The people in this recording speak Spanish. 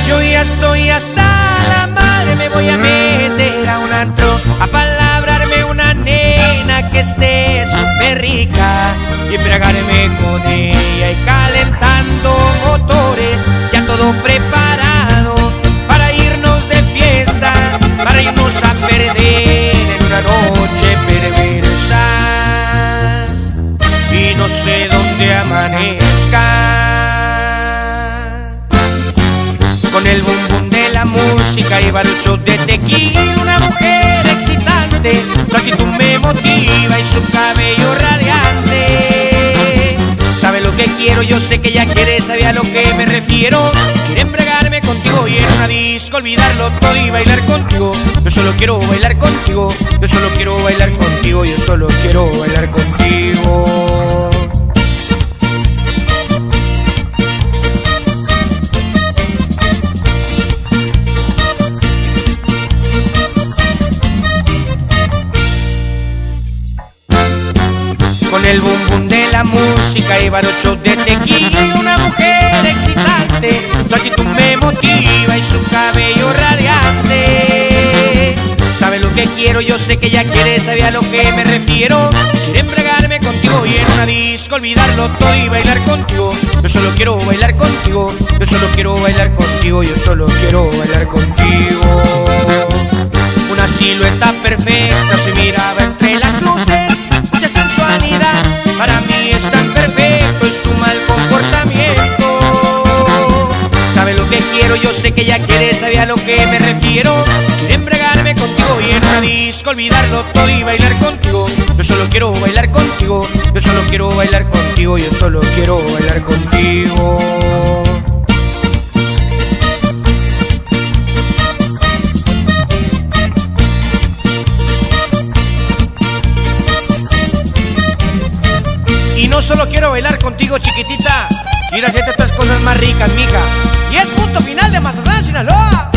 Yo ya estoy hasta la madre, me voy a meter a un antro a palabrarme una nena que esté súper rica y embriagarme con ella y calentando motores, ya todo preparado para irnos de fiesta, para irnos a perder en una noche perversa y no sé dónde amanezca. Con el bum bum de la música y varios shots de tequila, una mujer excitante, su actitud me motiva y su cabello radiante. Sabe lo que quiero, yo sé que ella quiere, sabe a lo que me refiero. Quiere embriagarme contigo y en una disco olvidarlo todo y bailar contigo. Yo solo quiero bailar contigo, yo solo quiero bailar contigo, yo solo quiero bailar contigo. Con el bum bum de la música y varios shots de tequila y una mujer excitante, su actitud me motiva y su cabello radiante. Sabe lo que quiero, yo sé que ella quiere, sabe a lo que me refiero. Quiere embriagarme contigo y en una disco olvidarlo todo y bailar contigo. Yo solo quiero bailar contigo, yo solo quiero bailar contigo, yo solo quiero bailar contigo. Una silueta perfecta se miraba entre las luces, mucha sensualidad, para mí es tan perfecto, es su mal comportamiento. Sabe lo que quiero, yo sé que ella quiere, sabe a lo que me refiero. Quiere embriagarme contigo y en una disco olvidarlo todo y bailar contigo. Yo solo quiero bailar contigo, yo solo quiero bailar contigo, yo solo quiero bailar contigo. Y no solo quiero bailar contigo, chiquitita, quiero hacerte otras cosas más ricas, mija. Y es punto final de Mazatlán, Sinaloa.